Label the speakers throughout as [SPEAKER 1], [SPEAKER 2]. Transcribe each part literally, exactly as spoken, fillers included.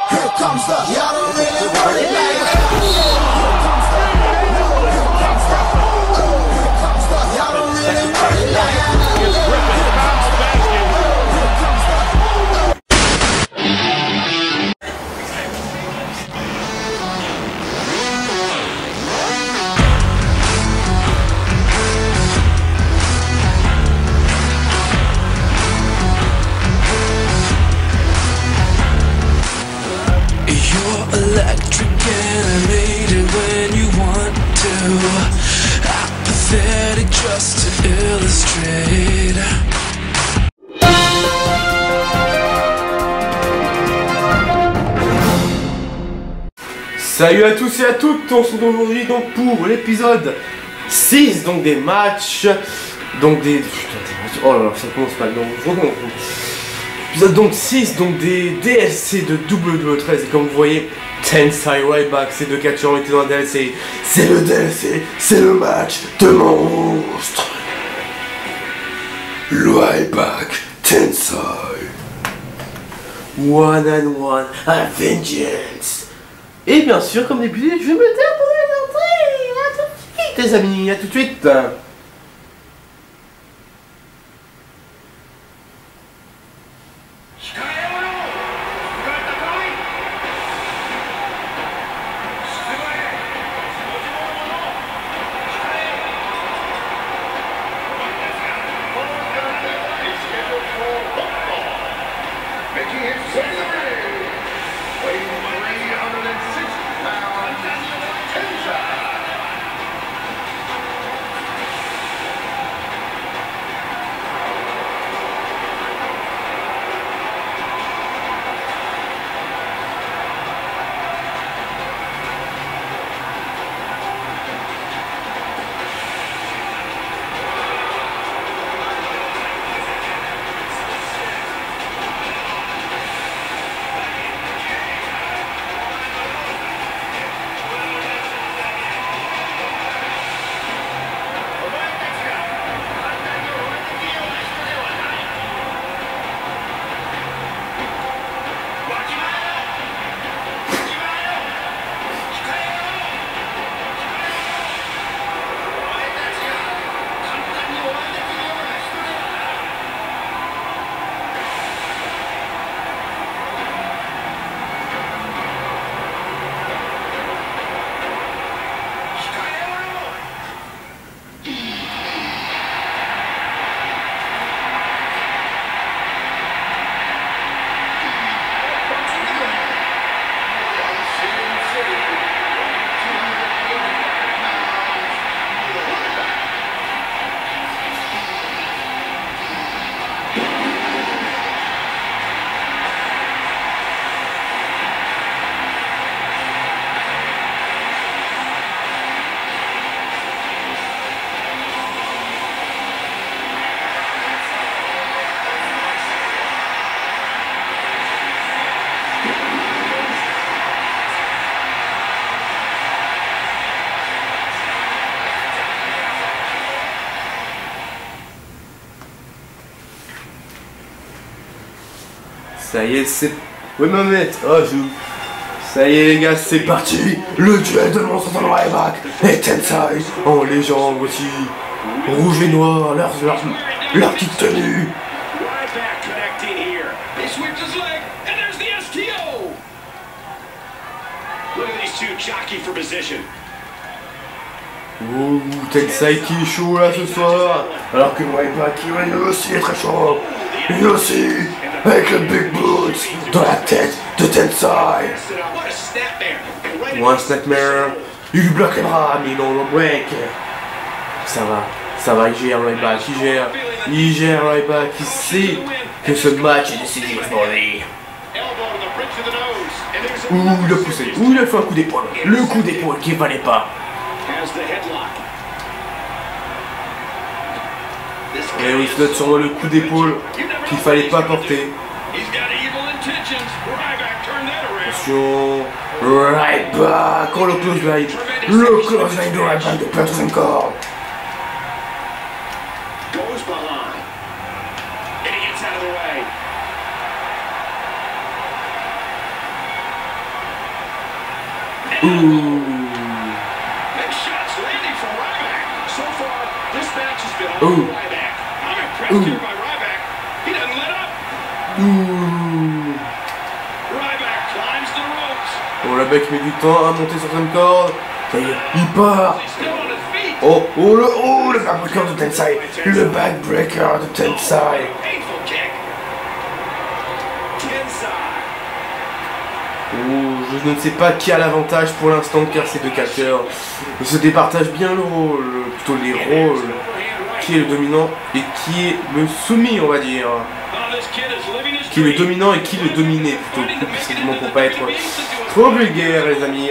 [SPEAKER 1] Here comes the, y'all don't really want it like that. Here comes the, here comes the, here comes the, y'all don't really want it like that.
[SPEAKER 2] Electric animated when you want to, apathetic just to illustrate.
[SPEAKER 3] Salut à tous et à toutes, on se retrouve aujourd'hui donc pour l'épisode six, donc des matchs, donc des... Oh là là, ça commence mal, donc je recommence. Épisode donc six, donc des D L C de W W E treize, et comme vous voyez, Tensai Ryback, ces deux catcheurs ont été dans un D L C, c'est le D L C, c'est le match de monstres. Ryback, Tensai. One and one, a vengeance. Et bien sûr, comme d'habitude, je vais me taire pour une entrée. À tout de suite, les amis, à tout de suite. Ça y est, c'est... Oui, Mohamed. Oh, je... Ça y est, les gars, c'est parti. Le duel de monstres dans le Ryback et Tensai en légende aussi. Rouge et noir, leur, leur, leur petite tenue. Ouh, Tensai qui est chaud là ce soir. Alors que Ryback, lui aussi est très chaud. Lui aussi, avec le Big Boots dans la tête de Tensai. Ou un Snapmare. Il lui bloque les bras, mais non, le break. Ça va, ça va, il gère Ryback, il gère. Il gère Ryback, il sait que ce match est décisif pour lui. Ouh, il a poussé, ouh, il a fait un coup d'épaule. Le coup d'épaule qu'il fallait pas. Et oui, c'est sûrement le coup d'épaule qu'il fallait pas porter. Attention, Ryback, oh le close line, le close line de Ryback de plein de troisième corde. Ouh. Ouh. Ouh. Ouh. Oh, le mec met du temps à monter sur cette corde. Ça y est, il part. Oh, oh, le, oh, le backbreaker de Tensai. Le backbreaker de Tensai. Oh, je ne sais pas qui a l'avantage pour l'instant car ces deux catcheurs se départagent bien le rôle, plutôt les rôles. Qui est le dominant et qui est le soumis, on va dire. Qui est le dominant et qui le dominé, plutôt plus précisément pour pas être trop vulgaire, les amis.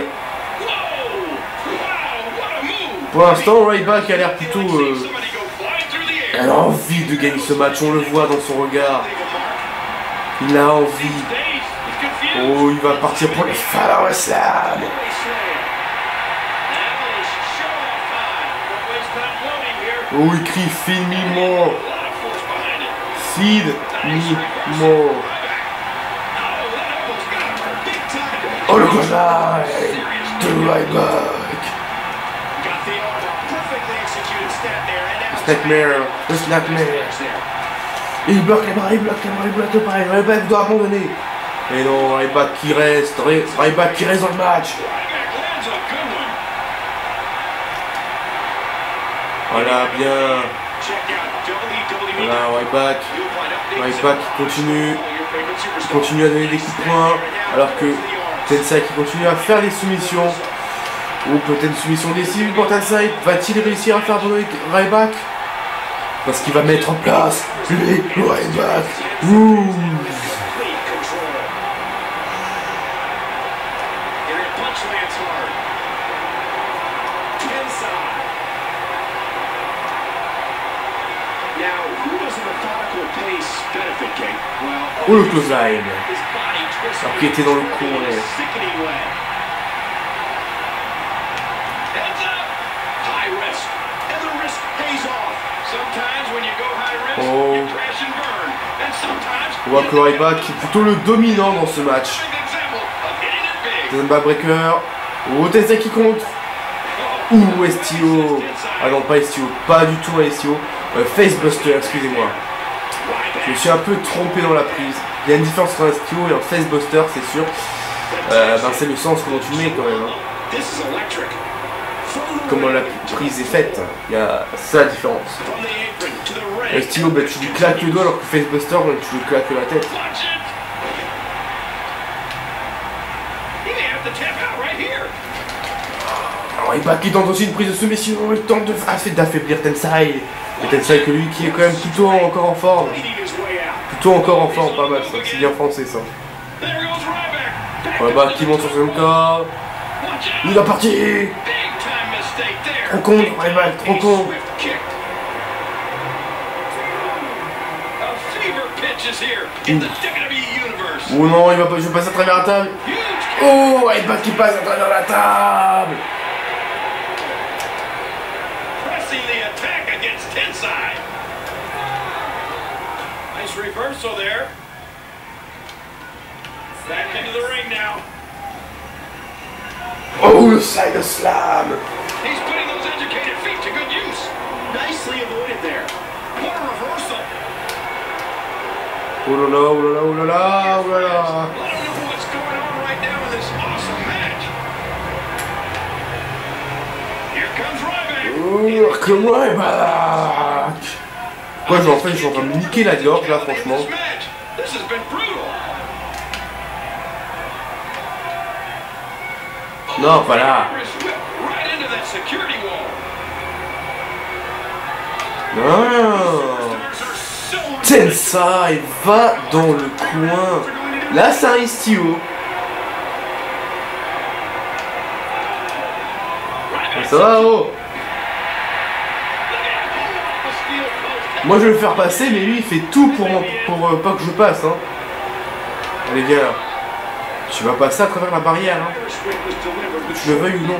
[SPEAKER 3] Pour l'instant, Ryback a l'air plutôt... Euh, elle a envie de gagner ce match, on le voit dans son regard. Il a envie. Oh, il va partir pour le Fallow Slam. Oh, il crie Feed me more. Feed me more. Oh, le clochard de Ryback. Snapmare, le Snapmare. Il bloque les bras, il bloque les bras, il bloque les bras. Ryback doit abandonner. Mais non, Ryback qui reste, Ryback qui reste dans le match. Voilà, bien. Voilà, Ryback. Ryback qui continue. Qui continue à donner des coups de poing. Alors que Tensai qui continue à faire des soumissions. Ou peut-être une soumission décisive pour Tensai. Va-t-il réussir à faire abandonner Ryback? Parce qu'il va mettre en place les Ryback. Ouh. Oh, le close line. Alors qu'il était dans le coin. Oh. On voit que Ryback est plutôt le dominant dans ce match. Deuxième backbreaker. Oh, Tensai qui contre. Ouh, S T O. Ah non, pas S T O. Pas du tout un S T O. Euh, Facebuster, excusez-moi. Je me suis un peu trompé dans la prise. Il y a une différence entre un S T O et un Facebuster, c'est sûr. Euh, ben, c'est le sens comment tu mets quand même. Hein. Comment la prise est faite. Il y a ça la différence. S T O, ben, tu lui claques le doigt alors que Facebuster, ben, tu lui claques la tête. Alors, Ryback qui tente aussi une prise de soumission. Il tente d'affaiblir Tensai. Et Tensai que lui qui est quand même plutôt encore en forme. Plutôt encore en forme, pas mal ça. C'est bien français ça. Ryback qui monte sur son corps. Il va partir. Trop con, Ryback, trop con. Oh non, il va pas, je vais passer à travers la table. Oh, Ryback qui passe à travers la table.
[SPEAKER 4] Nice reversal there. Back into the ring now.
[SPEAKER 3] Oh, le side slam.
[SPEAKER 4] He's putting those educated feet to good use. Nicely avoided there. What a reversal.
[SPEAKER 3] Oh là là, oh là là, oh là là, oh là là.
[SPEAKER 4] I don't know what's going on right now in this awesome match. Here comes Ryback.
[SPEAKER 3] Oh, comme Ryback. Quoi, je en fait, je suis en train de me niquer la gorge là, franchement.
[SPEAKER 4] This has been brutal.
[SPEAKER 3] Non, pas là.
[SPEAKER 4] Right into that security wall.
[SPEAKER 3] Non. Tensai va dans le coin. Là, c'est un S T O. Ça va, oh. Moi, je vais le faire passer, mais lui, il fait tout pour, pour euh, pas que je passe. Hein. Allez, viens là. Tu vas passer à travers la barrière. Hein. Que tu le veuilles ou non.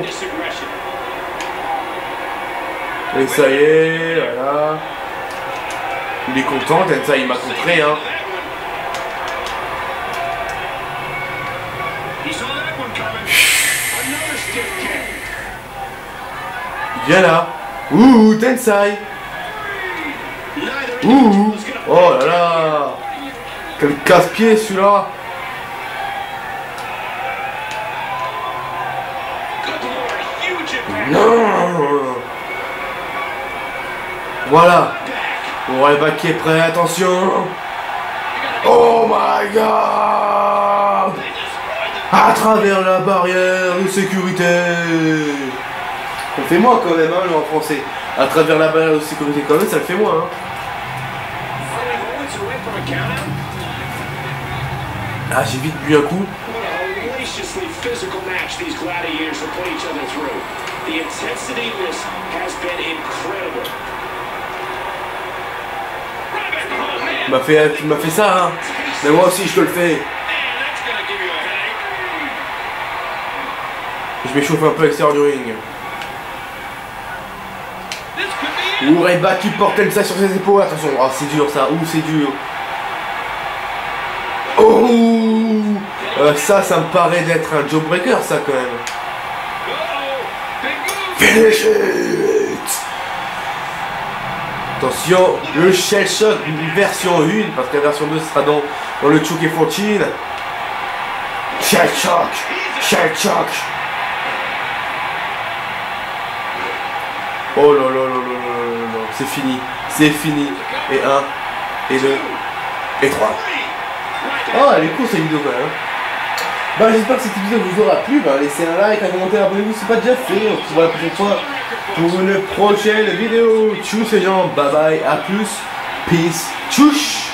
[SPEAKER 3] Et ça y est, voilà. Il est content, Tensai, il m'a contré, hein. Viens là. Ouh, Tensai. Ouh. Oh là là. Quel casse-pied celui-là. Non. Voilà. Ouais, bah qui est prêt, attention. Oh my god. À travers la barrière de sécurité. Ça le fait moins quand même, hein, le en français. À travers la barrière de sécurité quand même, ça le fait moins. Hein. Ah, j'ai vite bu un coup. Tu m'as fait, tu m'as fait ça, hein. Mais moi aussi, je te le fais. Je m'échauffe un peu à l'extérieur du ring. Ouh, Ryback qui porte ça sur ses épaules. Attention, oh, c'est dur ça. Ouh, c'est dur. Oh, euh, ça, ça me paraît d'être un jawbreaker, ça, quand même. Finish it. Attention, le Shell Shock version un, parce que la version deux sera dans, dans le Chucky quatorze. Shell Shock, Shell Shock. Oh là là là là là là, c'est fini, c'est fini. Et un, et deux, et trois. Oh, elle est cool cette vidéo quand même. Bah, j'espère que cette vidéo vous aura plu. Bah, laissez un like, un commentaire, abonnez-vous si ce n'est pas déjà fait. On se voit la prochaine fois pour une prochaine vidéo. Tchuss les gens, bye bye, à plus. Peace, tchouch.